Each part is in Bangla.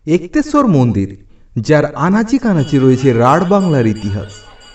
একতেশ্বর মন্দির, যার আনাচে কানাচে রয়েছে রাঢ় বাংলার ইতিহাস।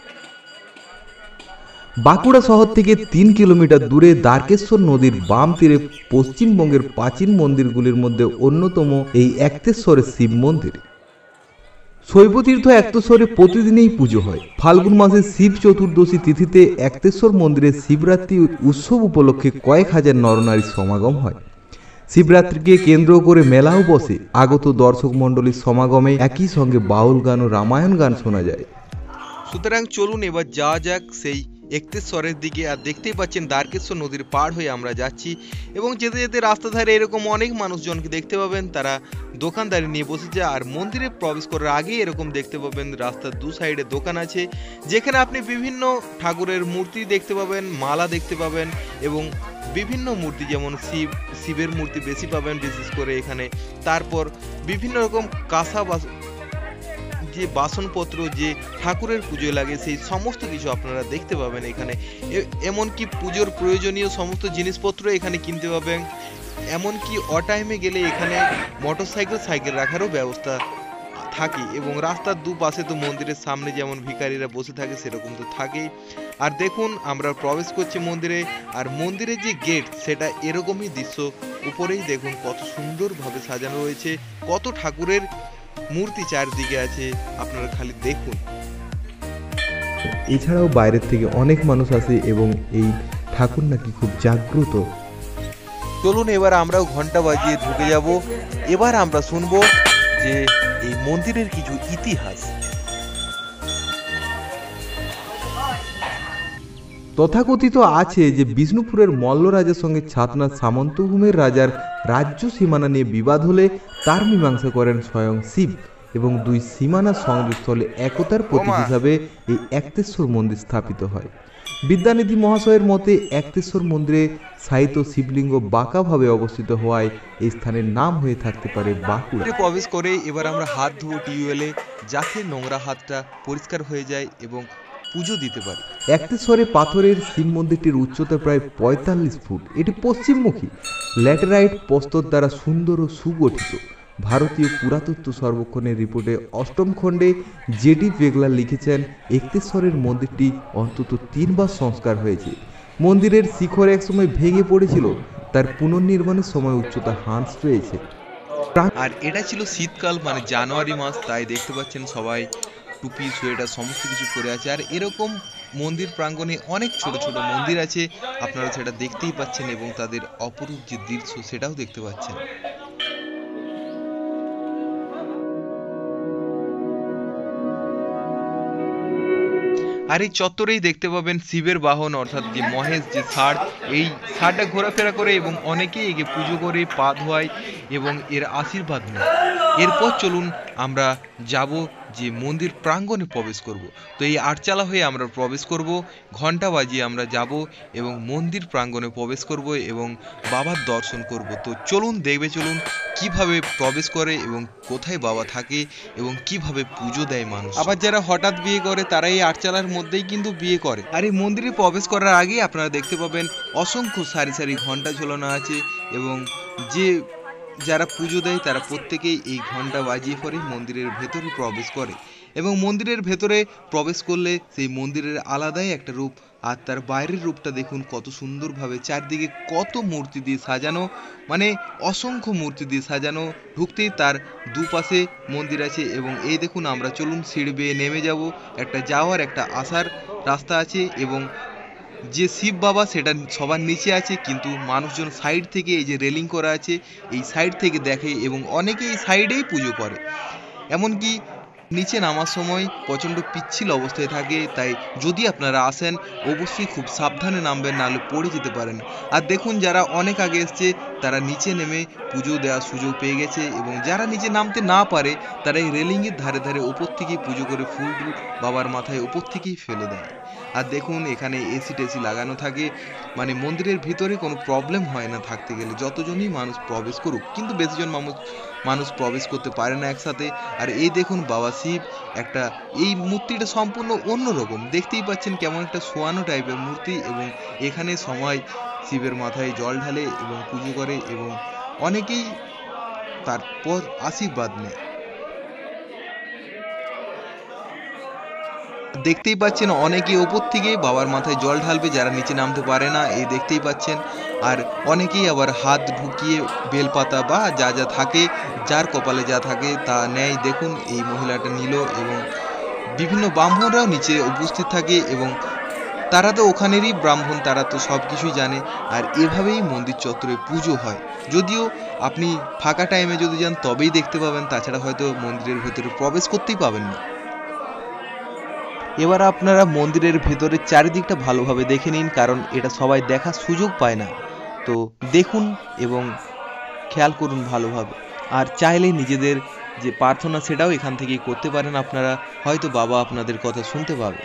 বাঁকুড়া শহর থেকে ৩ কিলোমিটার দূরে দ্বারকেশ্বর নদীর বাম তীরে পশ্চিমবঙ্গের প্রাচীন মন্দিরগুলির মধ্যে অন্যতম এই একতেশ্বরের শিব মন্দির। শৈবতীর্থ একতেশ্বরে প্রতিদিনই পুজো হয়। ফাল্গুন মাসের শিব চতুর্দশী তিথিতে একতেশ্বর মন্দিরে শিবরাত্রি উৎসব উপলক্ষে কয়েক হাজার নরনারীর সমাগম হয়। শিবরাত্রিকে কেন্দ্র করে মেলাও বসে। আগত দর্শক মণ্ডলীর সমাগমে একই সঙ্গে বাউল গান ও রামায়ণ গান শোনা যায়। সুতরাং চলুন এবার যাওয়া যাক সেই একতেশ্বরের দিকে। আর দেখতেই পাচ্ছেন দ্বারকেশ্বর নদীর পার হয়ে আমরা যাচ্ছি এবং যেতে যেতে রাস্তা ধারে এরকম অনেক মানুষজনকে দেখতে পাবেন, তারা দোকানদারি নিয়ে বসেছে। আর মন্দিরে প্রবেশ করার আগেই এরকম দেখতে পাবেন রাস্তার দু সাইডে দোকান আছে, যেখানে আপনি বিভিন্ন ঠাকুরের মূর্তি দেখতে পাবেন, মালা দেখতে পাবেন এবং বিভিন্ন মূর্তি, যেমন শিবের মূর্তি বেশি পাবেন বিশেষ করে এখানে। তারপর বিভিন্ন রকম কাঁসা যে বাসনপত্র যে ঠাকুরের পুজোয় লাগে সেই সমস্ত কিছু আপনারা দেখতে পাবেন এখানে। এমনকি পুজোর প্রয়োজনীয় সমস্ত জিনিসপত্র এখানে কিনতে পাবেন। এমনকি অটাইমে গেলে এখানে সাইকেল রাখারও ব্যবস্থা থাকে এবং রাস্তার দুপাশে তো মন্দিরের সামনে যেমন ভিখারিরা বসে থাকে সেরকম তো থাকেই। আর দেখুন আমরা প্রবেশ করছি মন্দিরে, আর মন্দিরের যে গেট সেটা এরকমই দৃশ্য। উপরেই দেখুন কত সুন্দরভাবে সাজানো রয়েছে, কত ঠাকুরের মূর্তি চারদিকে আছে, আপনারা খালি দেখুন। এছাড়াও বাইরের থেকে অনেক মানুষ আসে এবং এই ঠাকুর নাকি খুব জাগ্রত। চলুন এবার আমরাও ঘন্টা বাজিয়ে ঢুকে যাব। এবার আমরা শুনবো যে এই মন্দিরের কিছু ইতিহাস। তথাকথিত আছে যে বিষ্ণুপুরের মল্ল রাজার সঙ্গে ছাতনার সামন্তভূমের রাজার রাজ্য সীমানা নিয়ে বিবাদ হলে তার মীমাংসা করেন স্বয়ং শিব এবং দুই সীমানা সংযোগস্থলে একতার প্রতীক হিসাবে এই একতেশ্বর মন্দির স্থাপিত হয়। বিদ্যানিধি মহাশয়ের মতে একতেশ্বর মন্দিরে সাহিত্য শিবলিঙ্গ বাঁকাভাবে অবস্থিত হওয়ায় এই স্থানের নাম হয়ে থাকতে পারে বাঁকুড়া। প্রবেশ করে এবার আমরা হাত ধুবো টিউবওয়েলে, যাতে নোংরা হাতটা পরিষ্কার হয়ে যায় এবং পুজো দিতে পারি। একতেশ্বরে পাথরের শিব মন্দিরটির উচ্চতা প্রায় ৪৫ ফুট। এটি পশ্চিমমুখী ল্যাটেরাইট প্রস্তর দ্বারা সুন্দর ও সুগঠিত। ভারতীয় পুরাতত্ত্ব সর্বেক্ষণের রিপোর্টে ৮ম খণ্ডে জেডি পেগলার লিখেছেন একতেশ্বরের মন্দিরটি অন্তত ৩ বার সংস্কার হয়েছে। মন্দিরের শিখর একসময় ভেঙে পড়েছিল, তার পুনর্নির্মাণের সময় উচ্চতা হ্রাস পেয়েছে। আর এটা ছিল শীতকাল, মানে জানুয়ারি মাস, তাই দেখতে পাচ্ছেন সবাই টুপি সোয়েটার সমস্ত কিছু পরে আছে। আর এরকম মন্দির প্রাঙ্গণে অনেক ছোট ছোট মন্দির আছে, আপনারা সেটা দেখতেই পাচ্ছেন এবং তাদের অপরূপ যে দৃশ্য সেটাও দেখতে পাচ্ছেন। আর এই চত্বরেই দেখতে পাবেন শিবের বাহন অর্থাৎ যে মহেশ, যে ষাঁড়, এই ষাঁড়টা ঘোরাফেরা করে এবং অনেকেই একে পুজো করে, পা ধোয়ায় এবং এর আশীর্বাদ নেয়। এরপর চলুন আমরা যাব যে মন্দির প্রাঙ্গণে প্রবেশ করব। তো এই আটচালা হয়ে আমরা প্রবেশ করব, ঘন্টা বাজিয়ে আমরা যাব এবং মন্দির প্রাঙ্গণে প্রবেশ করব এবং বাবার দর্শন করব। তো চলুন চলুন কিভাবে প্রবেশ করে এবং কোথায় বাবা থাকে এবং কিভাবে পুজো দেয় মানুষ। আবার যারা হঠাৎ বিয়ে করে তারা এই আটচালার মধ্যেই কিন্তু বিয়ে করে। আর এই মন্দিরে প্রবেশ করার আগে আপনারা দেখতে পাবেন অসংখ্য সারি সারি ঘন্টা ঝোলানো আছে এবং যারা পুজো দেয় তারা প্রত্যেকেই এই ঘন্টা বাজিয়ে পরে মন্দিরের ভেতরে প্রবেশ করে এবং মন্দিরের ভেতরে প্রবেশ করলে সেই মন্দিরের আলাদাই একটা রূপ। আর তার বাইরের রূপটা দেখুন কত সুন্দরভাবে, চারদিকে কত মূর্তি দিয়ে সাজানো, মানে অসংখ্য মূর্তি দিয়ে সাজানো। ঢুকতেই তার দুপাশে মন্দির আছে এবং এই দেখুন আমরা চলুন সিঁড়ি বেয়ে নেমে যাব। একটা যাওয়ার একটা আসার রাস্তা আছে এবং যে শিব বাবা সেটা সবার নিচে আছে, কিন্তু মানুষজন সাইড থেকে এই যে রেলিং করা আছে এই সাইড থেকে দেখে এবং অনেকে এই সাইডেই পুজো করে। এমনকি নিচে নামার সময় প্রচণ্ড পিচ্ছিল অবস্থায় থাকে, তাই যদি আপনারা আসেন অবশ্যই খুব সাবধানে নামবেন, নাহলে পড়ে যেতে পারেন। আর দেখুন যারা অনেক আগে এসছে তারা নিচে নেমে পুজো দেওয়ার সুযোগ পেয়ে গেছে এবং যারা নিচে নামতে না পারে তারা এই রেলিংয়ের ধারে ধারে উপর থেকেই পুজো করে ফুল বাবার মাথায় উপর থেকেই ফেলে দেয়। আর দেখুন এখানে এসি টেসি লাগানো থাকে, মানে মন্দিরের ভিতরে কোনো প্রবলেম হয় না থাকতে গেলে, যতজনই মানুষ প্রবেশ করুক, কিন্তু বেশিজন মানুষ প্রবেশ করতে পারে না একসাথে। আর এই দেখুন বাবা শিব, এই মূর্তিটা সম্পূর্ণ অন্যরকম, দেখতেই পাচ্ছেন কেমন একটা শোয়ানো টাইপের মূর্তি এবং এখানে সবাই শিবের মাথায় জল ঢালে এবং পুজো করে এবং অনেকেই তারপর আশীর্বাদ নেয়। দেখতেই পাচ্ছেন অনেকে ওপর থেকে বাবার মাথায় জল ঢালবে, যারা নিচে নামতে পারে না, এই দেখতেই পাচ্ছেন। আর অনেকেই আবার হাত ঢুকিয়ে বেলপাতা বা যা যা থাকে, যার কপালে যা থাকে তা নেয়। দেখুন এই মহিলাটা নিল, এবং বিভিন্ন ব্রাহ্মণরাও নিচে উপস্থিত থাকে, এবং তারা তো ওখানেরই ব্রাহ্মণ, তারা তো সব কিছুই জানে। আর এভাবেই মন্দির চত্বরে পুজো হয়। যদিও আপনি ফাঁকা টাইমে যদি যান তবেই দেখতে পাবেন, তাছাড়া হয়তো মন্দিরের ভেতরে প্রবেশ করতেই পাবেন না। এবার আপনারা মন্দিরের ভেতরের চারিদিকটা ভালোভাবে দেখে নিন, কারণ এটা সবাই দেখার সুযোগ পায় না। তো দেখুন এবং খেয়াল করুন ভালোভাবে। আর চাইলে নিজেদের যে প্রার্থনা সেটাও এখান থেকেই করতে পারেন আপনারা, হয়তো বাবা আপনাদের কথা শুনতে পাবে।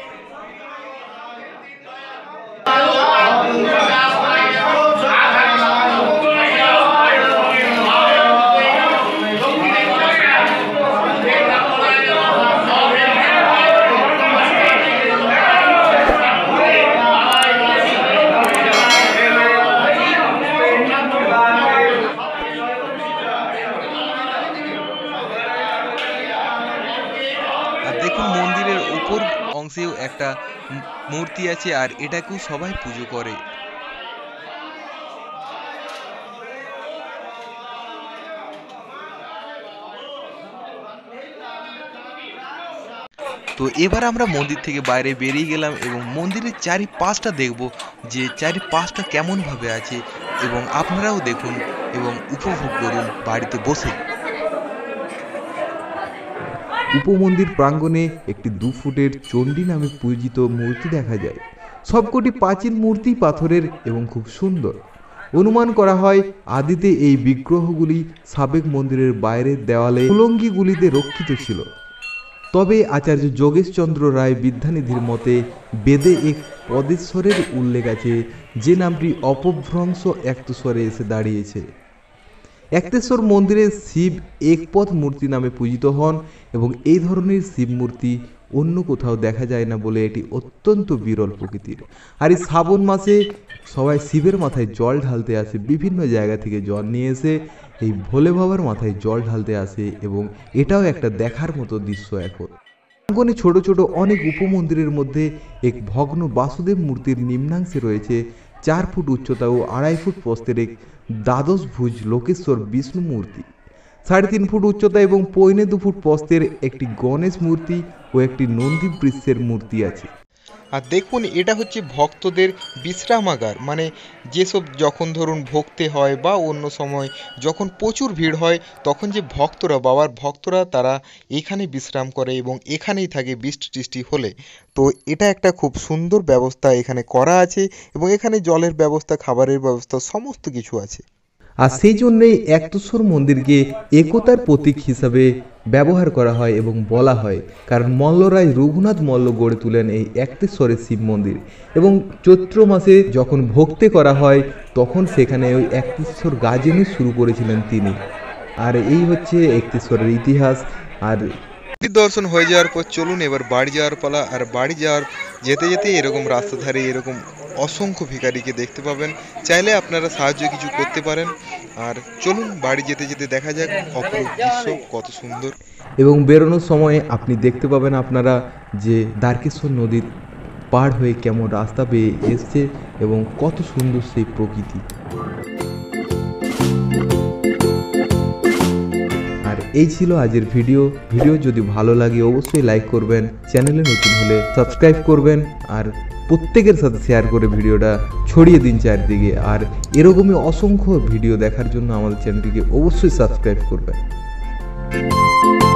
আর দেখুন মন্দিরের উপর অংশেও একটা মূর্তি আছে, আর এটাকেও সবাই পুজো করে। তো এবার আমরা মন্দির থেকে বাইরে বেরিয়ে গেলাম, এবং মন্দিরের চারিপাশটা দেখব যে চারিপাশটা কেমনভাবে আছে, এবং আপনারাও দেখুন এবং উপভোগ করুন বাড়িতে বসে। উপমন্দির প্রাঙ্গণে একটি 2 ফুটের চণ্ডী নামে পূজিত মূর্তি দেখা যায়। সবকটি প্রাচীন মূর্তি পাথরের এবং খুব সুন্দর। অনুমান করা হয় আদিতে এই বিগ্রহগুলি সাবেক মন্দিরের বাইরের দেওয়ালে কুলঙ্গিগুলিতে রক্ষিত ছিল। তবে আচার্য যোগেশচন্দ্র রায় বিদ্যানিধির মতে বেদে এক পদেশ্বরের উল্লেখ আছে, যে নামটি অপভ্রংশ একতস্বরে এসে দাঁড়িয়েছে। একতেশ্বর মন্দিরে শিব একপদ মূর্তি নামে পূজিত হন, এবং এই ধরনের শিব মূর্তি অন্য কোথাও দেখা যায় না বলে এটি অত্যন্ত বিরল প্রকৃতির। আর এই শ্রাবণ মাসে সবাই শিবের মাথায় জল ঢালতে আসে, বিভিন্ন জায়গা থেকে জল নিয়ে এসে এই ভোলে বাবার মাথায় জল ঢালতে আসে, এবং এটাও একটা দেখার মতো দৃশ্য। এখন প্রাঙ্গণে ছোট ছোট অনেক উপমন্দিরের মধ্যে এক ভগ্ন বাসুদেব মূর্তির নিম্নাংশে রয়েছে 4 ফুট উচ্চতা ও 2.5 ফুট প্রস্থের এক দ্বাদশ ভুজ লোকেশ্বর বিষ্ণু মূর্তি, 3.5 ফুট উচ্চতা এবং 2.25 ফুট প্রস্থের একটি গণেশ মূর্তি ও একটি নন্দী বৃক্ষের মূর্তি আছে। আর দেখুন এটা হচ্ছে ভক্তদের বিশ্রামাগার, মানে যেসব যখন ধরুন ভক্তি হয় বা অন্য সময় যখন প্রচুর ভিড় হয়, তখন যে ভক্তরা, বাবার ভক্তরা, তারা এখানে বিশ্রাম করে এবং এখানেই থাকে বৃষ্টি টিষ্টি হলে। তো এটা একটা খুব সুন্দর ব্যবস্থা এখানে করা আছে, এবং এখানে জলের ব্যবস্থা, খাবারের ব্যবস্থা, সমস্ত কিছু আছে। আর সেই জন্যেই একতেশ্বর মন্দিরকে একতার প্রতীক হিসাবে ব্যবহার করা হয় এবং বলা হয়, কারণ মল্লরায় রঘুনাথ মল্ল গড়ে তোলেন এই একতেশ্বরের শিব মন্দির, এবং চৈত্র মাসে যখন ভক্তি করা হয় তখন সেখানে ওই একতেশ্বর গাজনে শুরু করেছিলেন তিনি। আর এই হচ্ছে একতেশ্বরের ইতিহাস। আর দর্শন হয়ে যাওয়ার পর চলুন এবার বাড়ি যাওয়ার পালা। আর বাড়ি যেতে যেতে এরকম রাস্তা ধারে এরকম অসংখ্য ভিখারিকে দেখতে পাবেন, চাইলে আপনারা সাহায্য কিছু করতে পারেন। আর চলুন বাড়ি যেতে যেতে দেখা যাক অপরূপ দৃশ্য কত সুন্দর। এবং বেরোনোর সময় আপনি দেখতে পাবেন আপনারা যে দ্বারকেশ্বর নদীর পার হয়ে কেমন রাস্তা বেয়ে এসছে, এবং কত সুন্দর সেই প্রকৃতি। আর এই ছিল আজকের ভিডিও। যদি ভালো লাগে অবশ্যই লাইক করবেন, চ্যানেলে নতুন হলে সাবস্ক্রাইব করবেন, আর প্রত্যেকের সাথে শেয়ার করে ভিডিওটা ছড়িয়ে দিন চারদিকে। আর এরকমই অসংখ্য ভিডিও দেখার জন্য আমাদের চ্যানেলটিকে অবশ্যই সাবস্ক্রাইব করবেন।